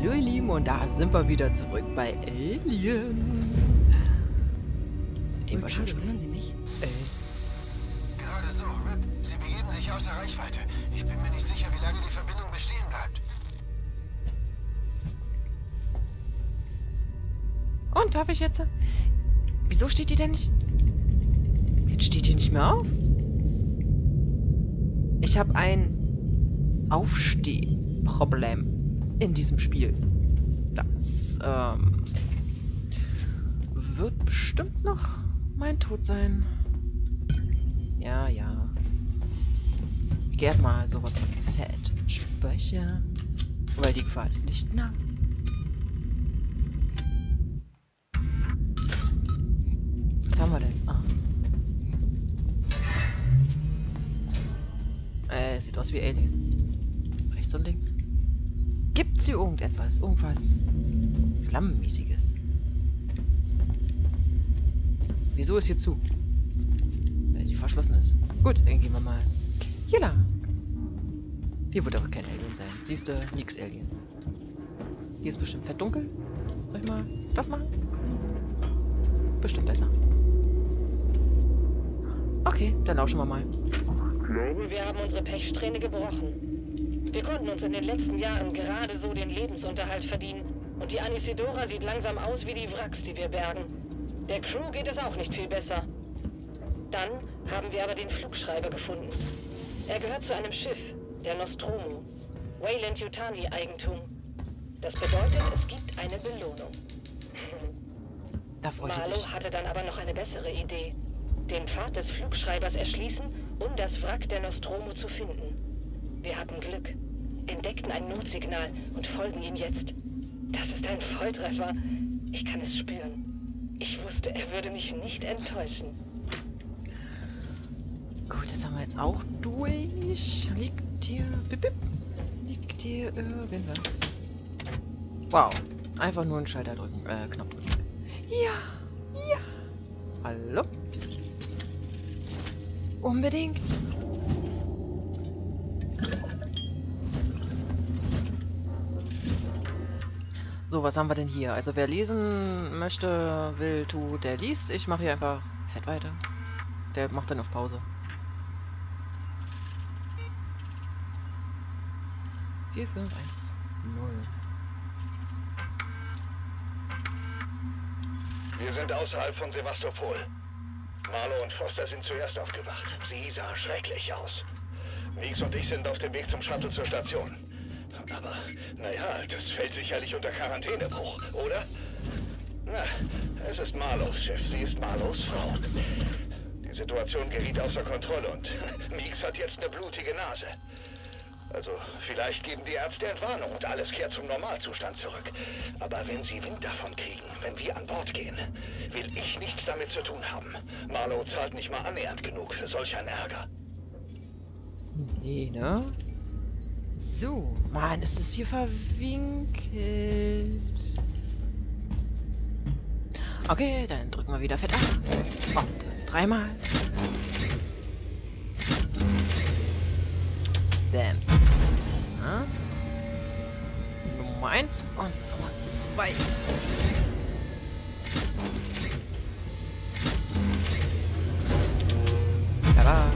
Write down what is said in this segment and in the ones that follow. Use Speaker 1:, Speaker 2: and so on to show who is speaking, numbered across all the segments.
Speaker 1: Hallo ihr Lieben, und da sind wir wieder zurück bei Alien. Mit dem wir schon
Speaker 2: Ricardo, hören Sie mich?
Speaker 3: Gerade so, Rip. Sie begeben sich außer Reichweite. Ich bin mir nicht sicher, wie lange die Verbindung bestehen bleibt.
Speaker 1: Und, darf ich jetzt? Wieso steht die denn nicht? Jetzt steht die nicht mehr auf? Ich habe ein Aufstehproblem in diesem Spiel. Das wird bestimmt noch mein Tod sein. Ja, ja. Ich geh erstmal sowas von fett speichern. Weil die Gefahr ist nicht nah. Was haben wir denn? Ah. Sieht aus wie Alien. Rechts und links. Gibt's hier irgendetwas? Irgendwas Flammenmäßiges? Wieso ist hier zu? Weil die verschlossen ist. Gut, dann gehen wir mal hier lang. Hier wird aber kein Alien sein. Siehst du, nix Alien. Hier ist bestimmt fett dunkel. Soll ich mal das machen? Bestimmt besser. Okay, dann lauschen wir mal.
Speaker 4: Wir haben unsere Pechsträhne gebrochen. Wir konnten uns in den letzten Jahren gerade so den Lebensunterhalt verdienen. Und die Anisidora sieht langsam aus wie die Wracks, die wir bergen. Der Crew geht es auch nicht viel besser. Dann haben wir aber den Flugschreiber gefunden. Er gehört zu einem Schiff, der Nostromo. Wayland Yutani Eigentum. Das bedeutet, es gibt eine Belohnung.
Speaker 1: Da freut er
Speaker 4: Marlow
Speaker 1: sich.
Speaker 4: hatte dann aber noch eine bessere Idee. Den Pfad des Flugschreibers erschließen, um das Wrack der Nostromo zu finden. Wir hatten Glück, entdeckten ein Notsignal und folgen ihm jetzt. Das ist ein Volltreffer. Ich kann es spüren. Ich wusste, er würde mich nicht enttäuschen.
Speaker 1: Gut, das haben wir jetzt auch durch. Liegt hier... Bip, bip. Liegt hier irgendwas? Wow. Einfach nur einen Schalter drücken. Knopf drücken. Ja. Ja. Hallo? Unbedingt. So, was haben wir denn hier? Also wer lesen möchte, will, tut, der liest. Ich mache hier einfach fett weiter. Der macht dann auf Pause. 4, 5, 1, 0.
Speaker 3: Wir sind außerhalb von Sevastopol. Marlow und Foster sind zuerst aufgewacht. Sie sah schrecklich aus. Meeks und ich sind auf dem Weg zum Shuttle zur Station. Aber, naja, das fällt sicherlich unter Quarantänebruch, oder? Na, es ist Marlows Schiff. Sie ist Marlows Frau. Die Situation geriet außer Kontrolle und Meeks hat jetzt eine blutige Nase. Also, vielleicht geben die Ärzte Entwarnung und alles kehrt zum Normalzustand zurück. Aber wenn sie Wind davon kriegen, wenn wir an Bord gehen, will ich nichts damit zu tun haben. Marlow zahlt nicht mal annähernd genug für solch einen Ärger.
Speaker 1: Nee, ne? So. Mann, ist das hier verwinkelt. Okay, dann drücken wir wieder fett an. Und das 3-mal. Bams. Ja. Nummer 1 und Nummer 2. Tada.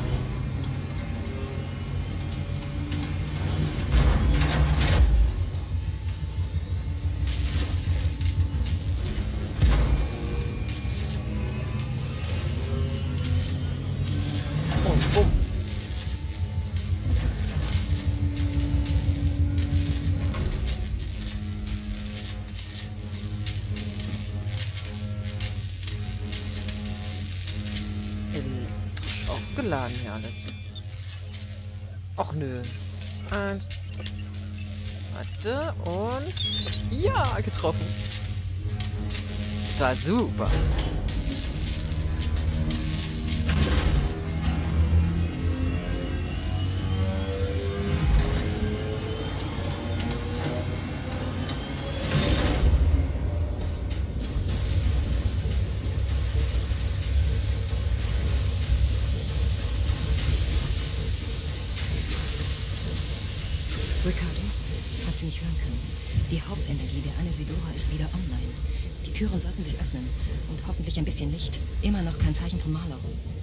Speaker 1: Und bumm. Elektrisch aufgeladen hier alles. Och nö. 1. Warte und... Ja, getroffen. War super.
Speaker 2: Ricardo, hat sie mich hören können. Die Hauptenergie der Anisidora ist wieder online. Die Türen sollten sich öffnen. Und hoffentlich ein bisschen Licht. Immer noch kein Zeichen von Marlow.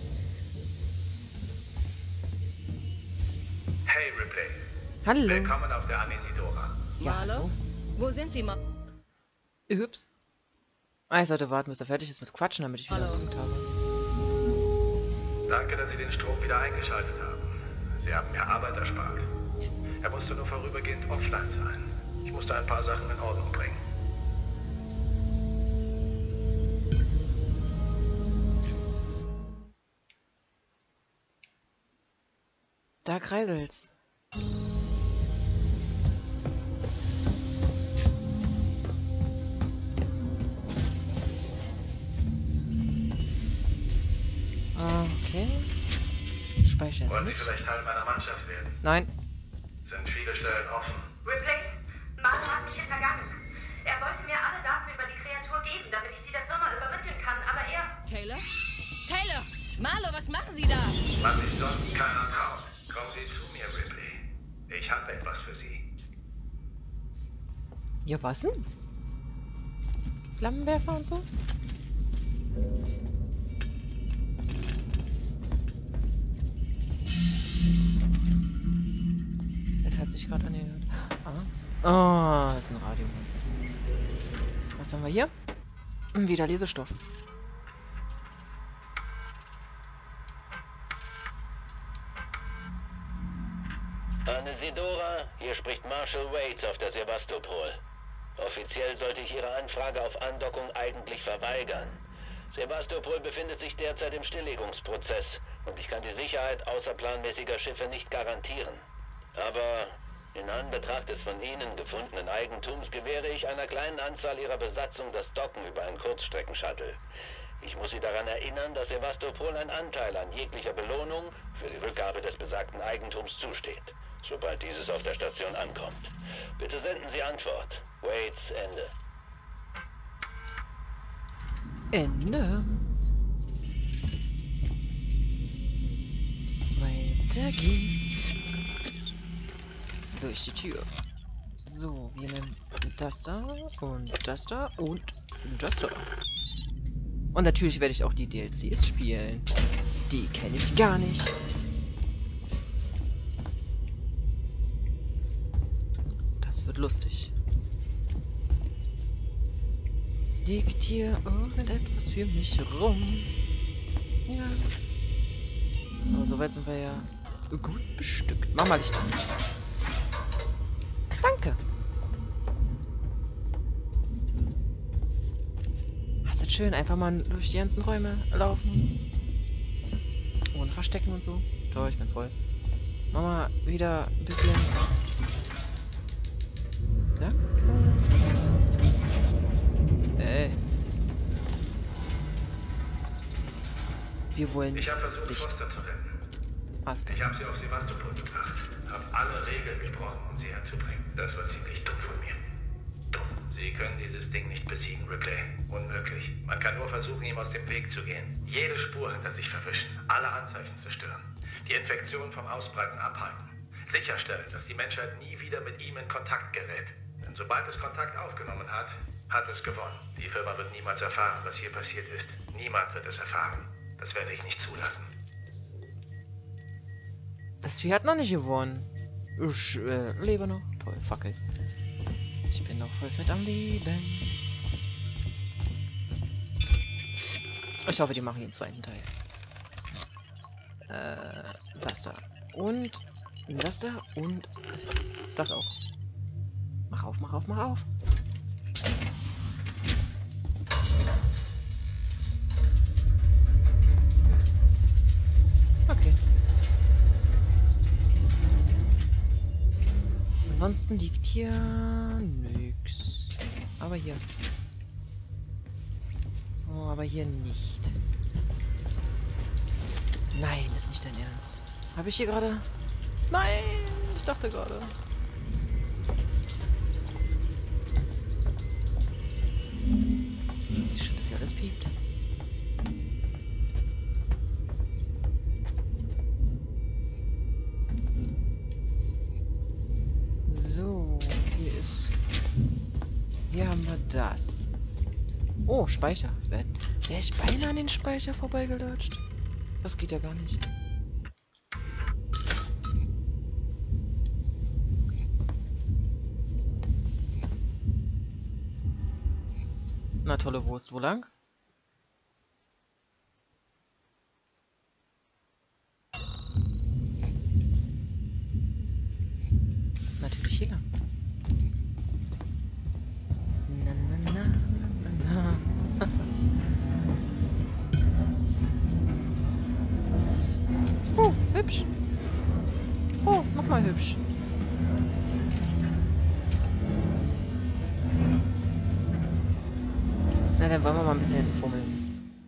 Speaker 3: Hey, Ripley.
Speaker 1: Hallo.
Speaker 3: Willkommen auf der Anisidora.
Speaker 2: Marlow? Wo sind Sie,
Speaker 1: Ups. Ich sollte warten, bis er fertig ist mit Quatschen, damit ich wieder Punkt habe.
Speaker 3: Danke, dass Sie den Strom wieder eingeschaltet haben. Sie haben mir Arbeit erspart. Er musste nur vorübergehend offline sein. Ich musste ein paar Sachen in Ordnung bringen.
Speaker 1: Da kreiselt's. Okay. Speicher ist
Speaker 3: Wollen Sie
Speaker 1: nicht.
Speaker 3: vielleicht Teil meiner Mannschaft werden?
Speaker 1: Nein.
Speaker 3: Sind viele Stellen offen.
Speaker 5: Ripley, Marlow hat mich hintergangen. Er wollte mir alle Daten über die Kreatur geben, damit ich sie der Firma übermitteln kann, aber er...
Speaker 2: Taylor? Taylor! Marlow, was machen Sie da?
Speaker 3: Was sich sonst keiner traut. Kommen Sie zu mir, Ripley. Ich habe etwas für Sie.
Speaker 1: Ja, was denn? Flammenwerfer und so? Das hat sich gerade angehört. Ah, das ist ein Radio. Was haben wir hier? Wieder Lesestoff.
Speaker 6: Anisidora, hier spricht Marshal Waits auf der Sevastopol. Offiziell sollte ich Ihre Anfrage auf Andockung eigentlich verweigern. Sevastopol befindet sich derzeit im Stilllegungsprozess und ich kann die Sicherheit außerplanmäßiger Schiffe nicht garantieren. Aber in Anbetracht des von Ihnen gefundenen Eigentums gewähre ich einer kleinen Anzahl Ihrer Besatzung das Docken über einen Kurzstreckenshuttle. Ich muss Sie daran erinnern, dass Sevastopol ein Anteil an jeglicher Belohnung für die Rückgabe des besagten Eigentums zusteht, sobald dieses auf der Station ankommt. Bitte senden Sie Antwort. Waits, Ende.
Speaker 1: Ende. Weiter geht's. Durch die Tür. So, wir nehmen das da und das da und das da. Und natürlich werde ich auch die DLCs spielen. Die kenne ich gar nicht. Das wird lustig. Liegt hier irgendetwas für mich rum? Ja. Aber soweit sind wir ja gut bestückt. Mach mal Licht an. Danke. Hast du schön einfach mal durch die ganzen Räume laufen. Ohne Verstecken und so. Toll, ich bin voll. Mach mal wieder ein bisschen. Danke. Wir wollen.
Speaker 3: Ich habe versucht,
Speaker 1: Licht.
Speaker 3: Foster zu retten.
Speaker 1: Hast du.
Speaker 3: Ich habe sie auf Sevastopol gebracht. Habe alle Regeln gebrochen, um sie herzubringen. Das war ziemlich dumm von mir. Dumm. Sie können dieses Ding nicht besiegen, Ripley. Unmöglich. Man kann nur versuchen, ihm aus dem Weg zu gehen. Jede Spur hinter sich verwischen. Alle Anzeichen zerstören. Die Infektion vom Ausbreiten abhalten. Sicherstellen, dass die Menschheit nie wieder mit ihm in Kontakt gerät. Denn sobald es Kontakt aufgenommen hat, hat es gewonnen. Die Firma wird niemals erfahren, was hier passiert ist. Niemand wird es erfahren. Das werde ich nicht zulassen.
Speaker 1: Das Vieh hat noch nicht gewonnen. Ich lebe noch. Toll, Fackel. Ich bin noch voll fett am Leben. Ich hoffe, die machen den zweiten Teil. Das da. Und das da. Und das auch. Mach auf, mach auf, mach auf. Okay. Ansonsten liegt hier nix. Aber hier. Oh, aber hier nicht. Nein, ist nicht dein Ernst. Habe ich hier gerade... Nein, ich dachte gerade. Schön, dass hier alles piept. So, hier Hier haben wir das. Oh, Speicher. Wäre ich beinahe an den Speicher vorbeigelutscht? Das geht ja gar nicht. Na tolle Wurst, wo lang? Natürlich hier lang. Na, na, na, na, na. Oh, hübsch. Oh, nochmal hübsch. Na, dann wollen wir mal ein bisschen fummeln.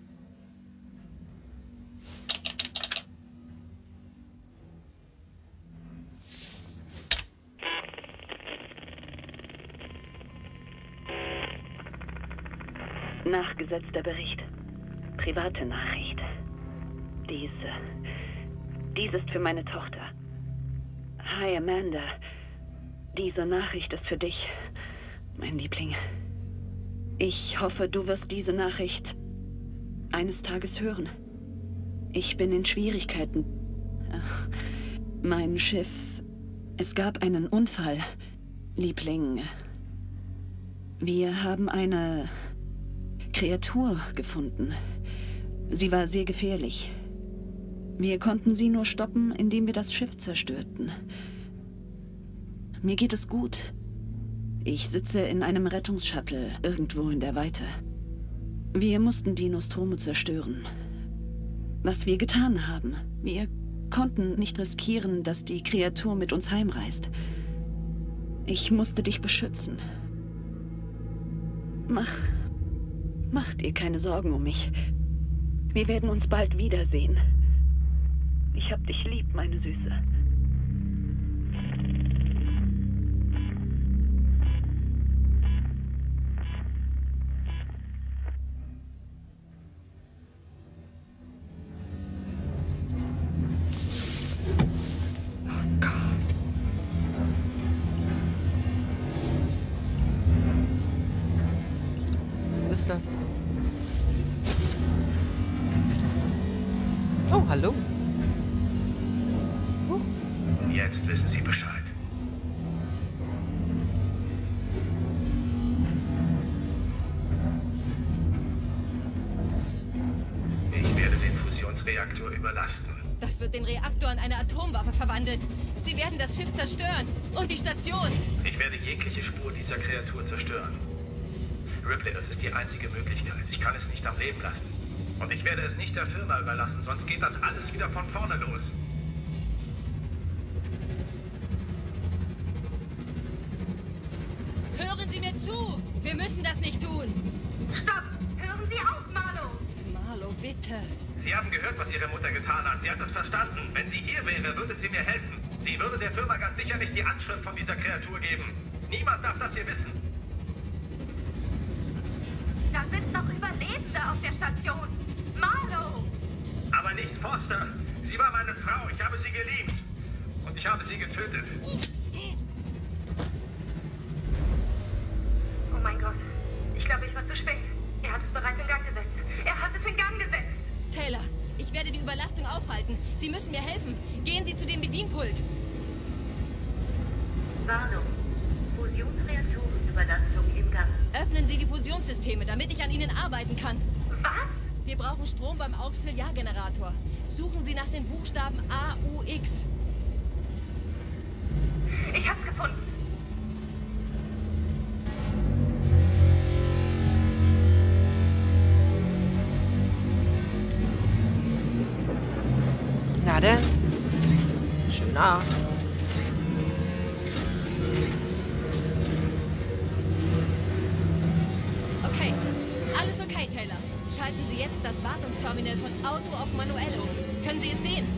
Speaker 7: Nachgesetzter Bericht. Private Nachricht. Dies ist für meine Tochter. Hi, Amanda. Diese Nachricht ist für dich, mein Liebling. Ich hoffe, du wirst diese Nachricht eines Tages hören. Ich bin in Schwierigkeiten. Ach, mein Schiff... Es gab einen Unfall, Liebling. Wir haben eine Kreatur gefunden. Sie war sehr gefährlich. Wir konnten sie nur stoppen, indem wir das Schiff zerstörten. Mir geht es gut. Ich sitze in einem Rettungsshuttle irgendwo in der Weite. Wir mussten die Nostromo zerstören. Was wir getan haben, wir konnten nicht riskieren, dass die Kreatur mit uns heimreist. Ich musste dich beschützen. Mach dir keine Sorgen um mich. Wir werden uns bald wiedersehen. Ich hab dich lieb, meine Süße.
Speaker 1: Das. Oh, hallo.
Speaker 3: Jetzt wissen Sie Bescheid. Ich werde den Fusionsreaktor überlasten.
Speaker 2: Das wird den Reaktor in eine Atomwaffe verwandeln. Sie werden das Schiff zerstören. Und die Station.
Speaker 3: Ich werde jegliche Spur dieser Kreatur zerstören. Ripley, das ist die einzige Möglichkeit. Ich kann es nicht am Leben lassen. Und ich werde es nicht der Firma überlassen, sonst geht das alles wieder von vorne los.
Speaker 2: Hören Sie mir zu! Wir müssen das nicht tun!
Speaker 5: Stopp! Hören Sie auf, Marlo!
Speaker 2: Marlo, bitte!
Speaker 3: Sie haben gehört, was Ihre Mutter getan hat. Sie hat es verstanden. Wenn sie hier wäre, würde sie mir helfen. Sie würde der Firma ganz sicher nicht die Anschrift von dieser Kreatur geben. Niemand darf das hier wissen.
Speaker 5: Da sind noch Überlebende auf der Station. Marlo!
Speaker 3: Aber nicht Foster. Sie war meine Frau. Ich habe sie geliebt. Und ich habe sie getötet.
Speaker 5: Oh mein Gott. Ich glaube, ich war zu spät. Er hat es bereits in Gang gesetzt. Er hat es in Gang gesetzt.
Speaker 2: Taylor, ich werde die Überlastung aufhalten. Sie müssen mir helfen. Gehen Sie zu dem Bedienpult.
Speaker 5: Warnung. Fusionsreaktorenüberlastung im Gang.
Speaker 2: Öffnen Sie die Fusionssysteme, damit ich an ihnen arbeiten kann.
Speaker 5: Was?
Speaker 2: Wir brauchen Strom beim Auxiliargenerator. Suchen Sie nach den Buchstaben AUX.
Speaker 5: Ich hab's gefunden.
Speaker 1: Na denn. Schönen Abend.
Speaker 2: Okay, alles okay, Taylor. Schalten Sie jetzt das Wartungsterminal von Auto auf Manuell um. Können Sie es sehen?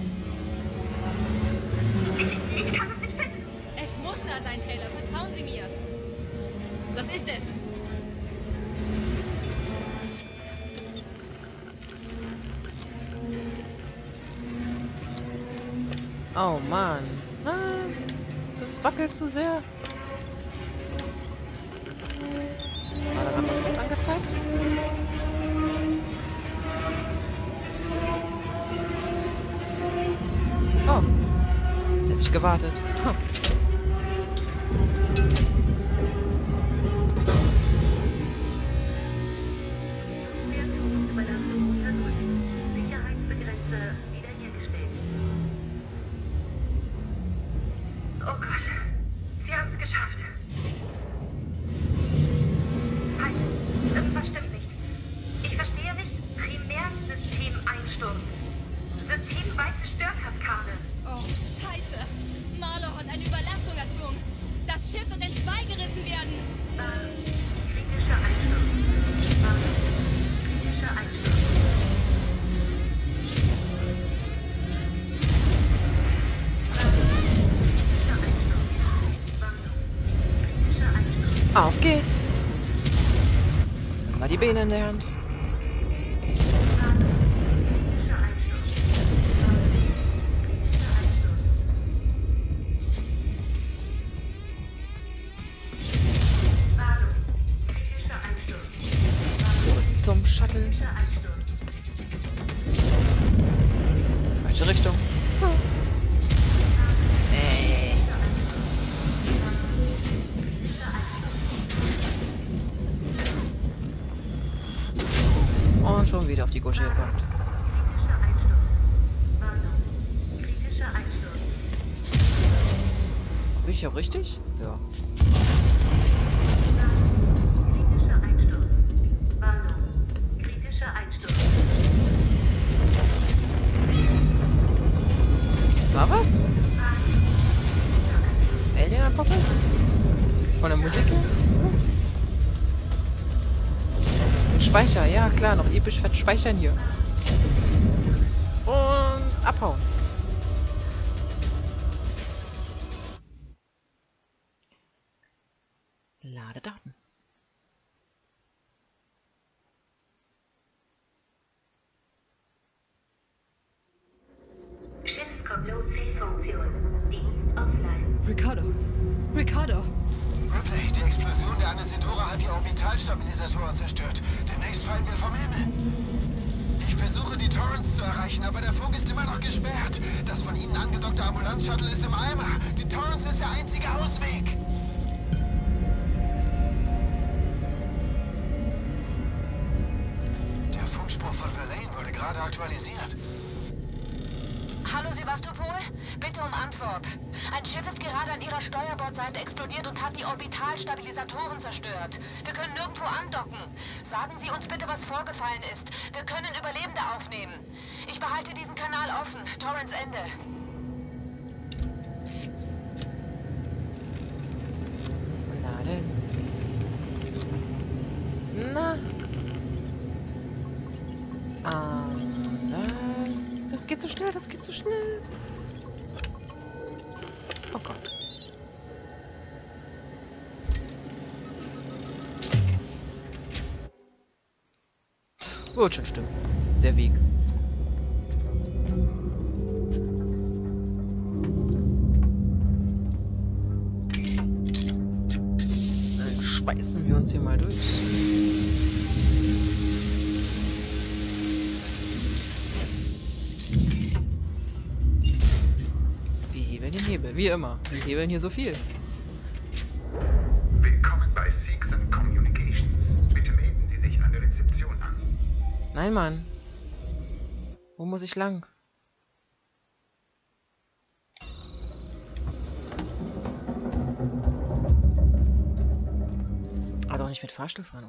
Speaker 5: Ich kann es nicht finden.
Speaker 2: Es muss da sein, Taylor. Vertrauen Sie mir. Was ist es?
Speaker 1: Oh Mann. Ah, das wackelt zu sehr. angezeigt? Oh. Jetzt hätte ich gewartet. Huh.
Speaker 5: Oh Gott, Sie haben es geschafft. Halt, irgendwas stimmt nicht. Ich verstehe nicht. Primärsystemeinsturz. Systemweite Störkaskade.
Speaker 8: Oh, Scheiße. Marlow hat eine Überlastung erzwungen. Das Schiff wird in zwei gerissen werden.
Speaker 5: Kritischer Einsturz. Kritischer Einsturz.
Speaker 1: Auf geht's! Haben wir die Beine in der Hand. Zurück zum Shuttle. Falsche Richtung. Und schon wieder auf die Gusche gepackt. Bin ich auch richtig? Ja.
Speaker 5: Kritischer Einsturz. Warnung. Kritischer Einsturz.
Speaker 1: War was? Alien Apocalypse? Von der Musik her? Speicher, ja klar, noch episch fett speichern hier. Und abhauen. Lade Daten.
Speaker 5: Schiffskopplungsfehlfunktion. Dienst offline.
Speaker 8: Ricardo. Ricardo.
Speaker 3: Ripley, die Explosion der Anisidora hat die Orbitalstabilisatoren zerstört. Demnächst fallen wir vom Himmel. Ich versuche, die Torrens zu erreichen, aber der Funk ist immer noch gesperrt. Das von Ihnen angedockte Ambulanz-Shuttle ist im Eimer. Die Torrens ist der einzige Ausweg. Der Funkspruch von Verlaine wurde gerade aktualisiert.
Speaker 7: Hallo Sevastopol, bitte um Antwort. Ein Schiff ist gerade an Ihrer Steuerbordseite explodiert und hat die Orbitalstabilisatoren zerstört. Wir können nirgendwo andocken. Sagen Sie uns bitte, was vorgefallen ist. Wir können Überlebende aufnehmen. Ich behalte diesen Kanal offen. Torrens Ende.
Speaker 1: Laden. Na. Das geht so schnell, das geht so schnell. Oh Gott. Wird schon stimmen. Der Weg. Dann schweißen wir uns hier mal durch. Den Hebel, wie immer. Wir hebeln hier so viel.
Speaker 9: Willkommen bei Seegson Communications. Bitte melden Sie sich an der Rezeption an.
Speaker 1: Nein, Mann. Wo muss ich lang? Ah, doch nicht mit Fahrstuhl fahren,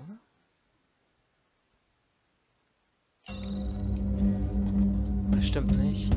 Speaker 1: oder? Bestimmt nicht.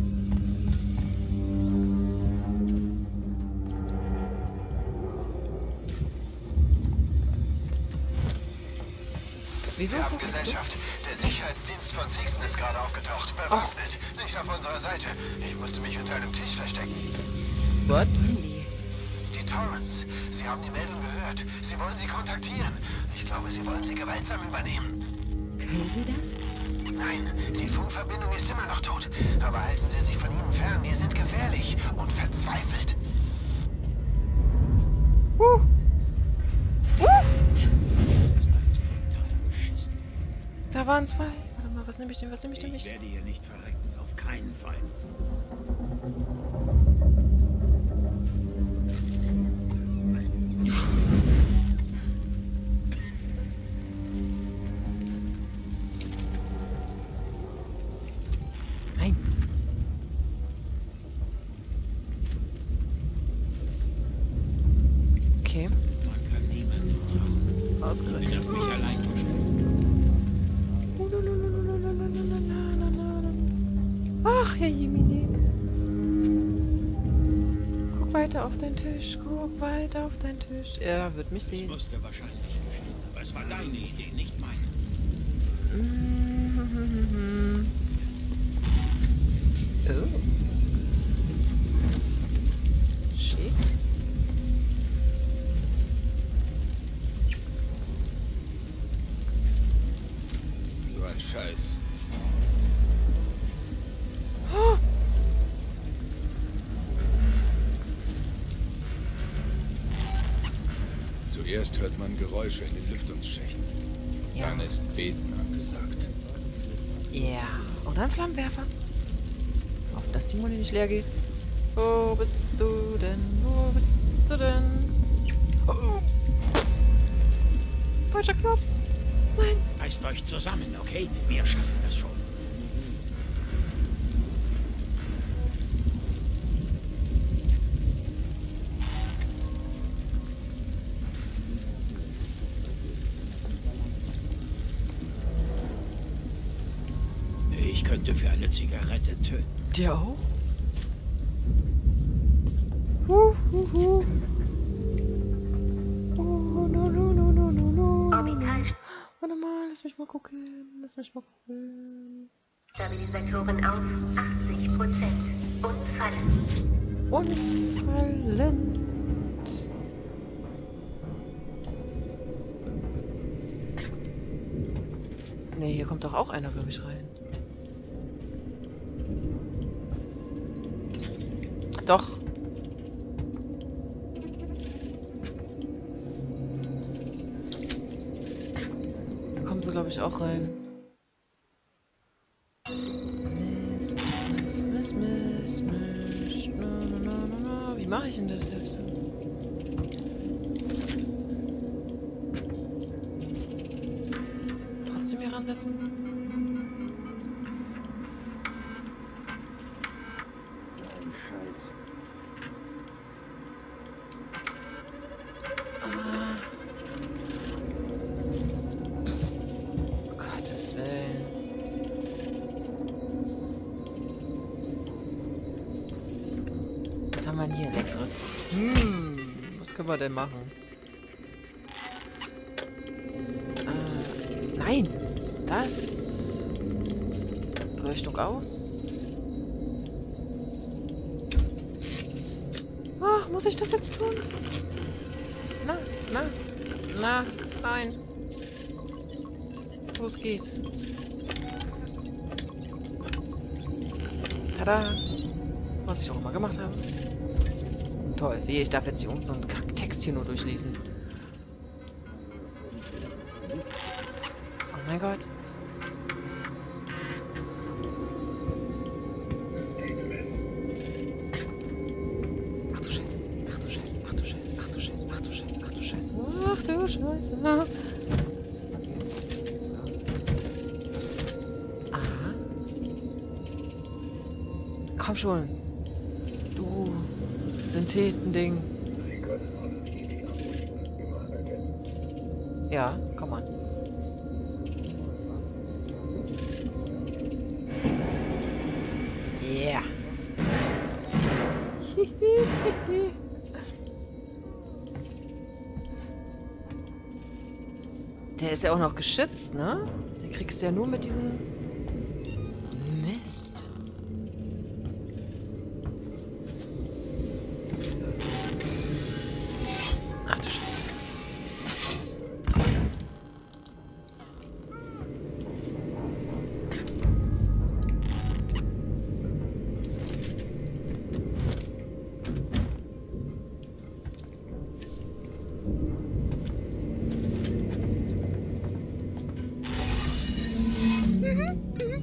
Speaker 1: Wieso ist das
Speaker 3: Gesellschaft. Der Sicherheitsdienst von Seegson ist gerade aufgetaucht. Bewaffnet. Nicht auf unserer Seite. Ich musste mich unter einem Tisch verstecken.
Speaker 1: What?
Speaker 3: Die Torrens. Sie haben die Meldung gehört. Sie wollen Sie kontaktieren. Ich glaube, Sie wollen sie gewaltsam übernehmen.
Speaker 2: Können Sie das?
Speaker 3: Nein, die Funkverbindung ist immer noch tot. Aber halten Sie sich von ihnen fern. Die sind gefährlich und verzweifelt.
Speaker 1: da waren zwei. Warte mal, was nehme ich denn? Was nehme ich denn
Speaker 10: Ich
Speaker 1: nicht?
Speaker 10: werde hier nicht verrecken, auf keinen Fall.
Speaker 1: Nein. Okay.
Speaker 10: Man kann niemandem trauen. Ich
Speaker 1: Ausgerechnet.
Speaker 10: bin auf mich allein gestellt.
Speaker 1: Ach, Herr Jemini. Guck weiter auf deinen Tisch. Guck weiter auf deinen Tisch. Er wird mich
Speaker 10: Es
Speaker 1: sehen.
Speaker 10: musste wahrscheinlich geschehen, aber es war deine Idee, nicht meine.
Speaker 1: Oh. Schick.
Speaker 10: So ein Scheiß.
Speaker 1: Oh.
Speaker 11: Zuerst hört man Geräusche in den Lüftungsschächten.
Speaker 1: Ja.
Speaker 11: Dann ist Beten angesagt.
Speaker 1: Ja. Und dann Flammenwerfer. Hoffen, dass die Muni nicht leer geht. Wo bist du denn? Wo bist du denn? Oh. Falscher Knopf. Nein.
Speaker 10: Reißt euch zusammen, okay? Wir schaffen das schon. Ich könnte für eine Zigarette töten.
Speaker 1: Der auch? Oh, no.
Speaker 5: Orbital
Speaker 1: Warte mal, lass mich mal gucken. Lass mich mal gucken.
Speaker 5: Stabilisatoren auf 80%. Unfallen.
Speaker 1: Unfallend. Nee, hier kommt doch auch einer, glaube ich, rein. Doch. Da kommen sie, glaube ich, auch rein. Mist, Mist, Mist, Mist, Mist. No. Wie mache ich denn das jetzt? Trotzdem hier ransetzen? Gottes Willen. Was haben wir denn hier Leckeres? Was können wir denn machen? Nein! Das... Beleuchtung aus. Ach, muss ich das jetzt tun? Nein. Los geht's. Tada! Was ich auch immer gemacht habe. Toll, wie ich darf jetzt hier so einen Kacktext hier nur durchlesen. Oh mein Gott. Ach du Scheiße. Aha. Komm schon. Du Synthetending. Ja, komm an. Yeah. Der ist ja auch noch geschützt, ne? Den kriegst du ja nur mit diesem Mist. Ach du Scheiße.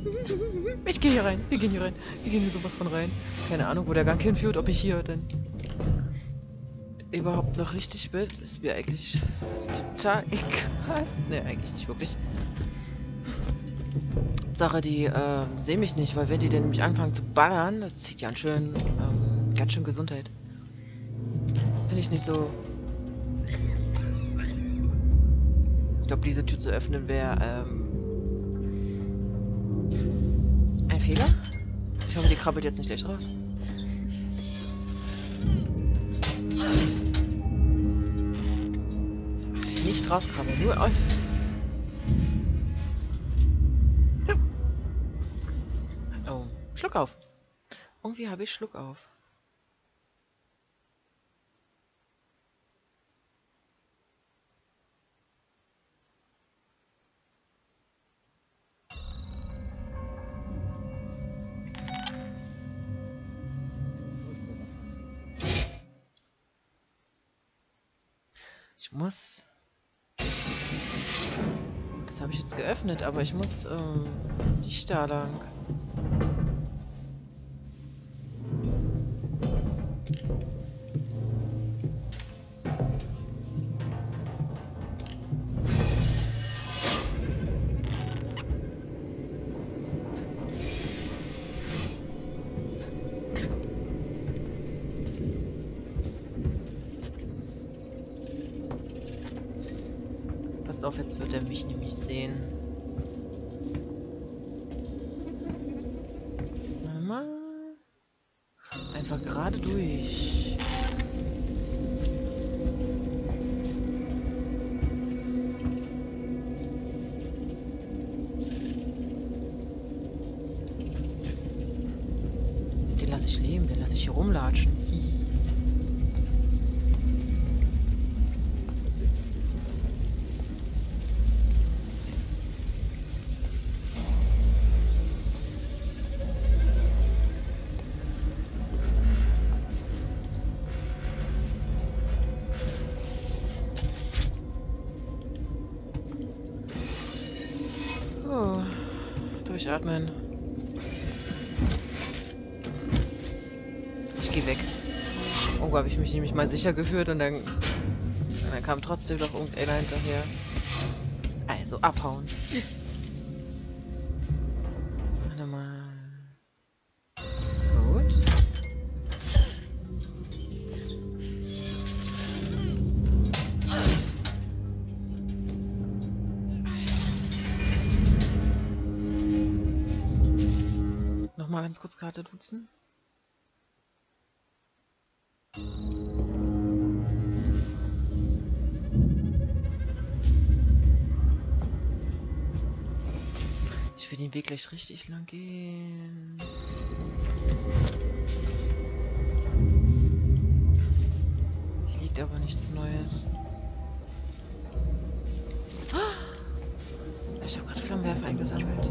Speaker 1: Ich gehe hier rein. Wir gehen hier rein. Wir gehen hier sowas von rein. Keine Ahnung, wo der Gang hinführt. Ob ich hier dann überhaupt noch richtig bin, ist mir eigentlich total egal. Ne, eigentlich nicht wirklich. Sache, die sehen mich nicht, weil wenn die denn nämlich anfangen zu ballern, das zieht ja ganz schön Gesundheit. Finde ich nicht so. Ich glaube, diese Tür zu öffnen wäre ein Fehler. Ich hoffe, die krabbelt jetzt nicht gleich raus. Nicht rauskrabbeln, nur auf. Oh, Schluck auf. Irgendwie habe ich Schluck auf. Ich muss... Das habe ich jetzt geöffnet, aber ich muss nicht da lang. Passt auf, jetzt wird er mich nämlich sehen. Warte mal. Einfach gerade durch. Den lasse ich leben, den lasse ich hier rumlatschen. Hihi. Durchatmen. Ich gehe weg. Oh, habe ich mich nämlich mal sicher gefühlt und dann kam trotzdem doch irgendeiner hinterher. Also abhauen. Warte mal. Gut. Mal ganz kurz Karte duzen. Ich will den Weg gleich richtig lang gehen. Hier liegt aber nichts Neues. Ich habe gerade Flammenwerfer eingesammelt.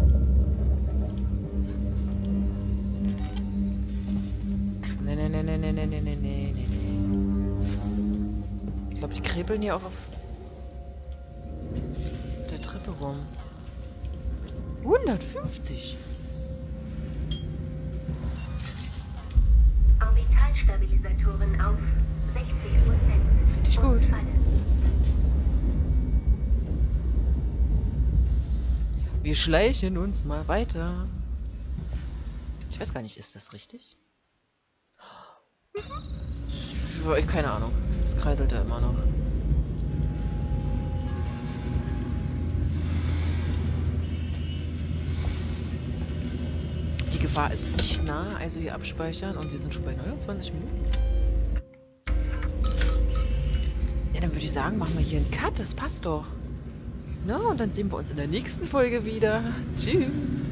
Speaker 1: Nee. Ich glaube, die kribbeln hier auch auf der Treppe rum. 150!
Speaker 5: Orbitalstabilisatoren auf 60%.
Speaker 1: Finde ich gut. Wir schleichen uns mal weiter. Ich weiß gar nicht, ist das richtig? Keine Ahnung. Es kreiselt da immer noch. Die Gefahr ist nicht nah, also hier abspeichern und wir sind schon bei 29 Minuten. Ja, dann würde ich sagen, machen wir hier einen Cut, das passt doch. Na, und dann sehen wir uns in der nächsten Folge wieder. Tschüss.